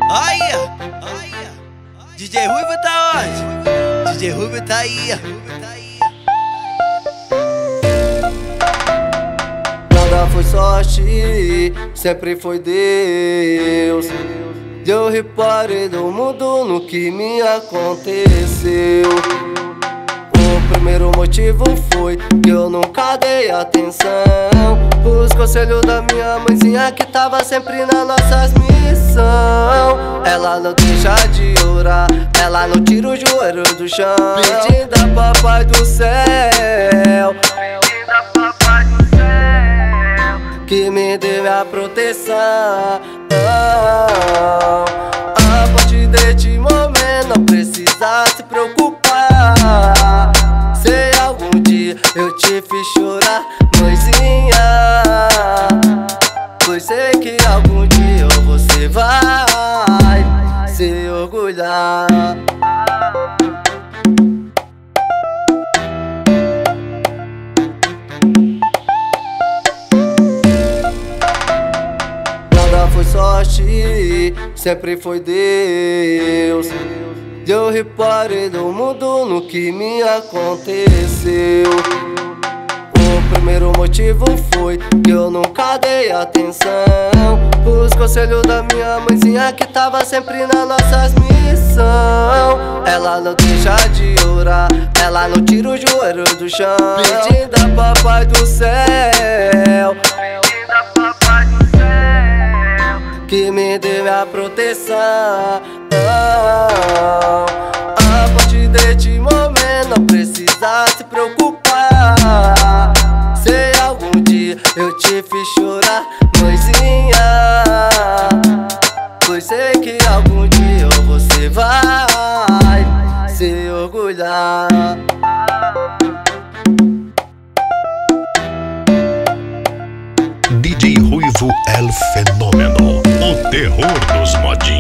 Aí, DJ Ruivo tá onde? DJ Ruivo tá aí. Nada foi sorte, sempre foi Deus. Eu reparei do mundo no que me aconteceu. O primeiro motivo foi que eu nunca dei atenção os conselhos da minha mãezinha, que tava sempre nas nossas missão. Ela não deixa de orar, ela não tira o joelho do chão, pedindo a papai do céu, que me dê minha proteção. A partir deste momento não precisa se preocupar. Se algum dia eu te fiz chorar, mãezinha, pois sei que algum dia você vai se orgulhar. Foi sorte, sempre foi Deus. Eu reparei do mundo no que me aconteceu. O primeiro motivo foi que eu nunca dei atenção os conselhos da minha mãezinha, que tava sempre nas nossas missão. Ela não deixa de orar, ela não tira o joelho do chão, pedindo a papai do céu, que me dê minha proteção. A partir deste momento não precisa se preocupar. Se algum dia eu te fiz chorar, mãezinha, pois sei que algum dia você vai se orgulhar. DJ Ruivo El Fenômeno, o terror dos modinhos.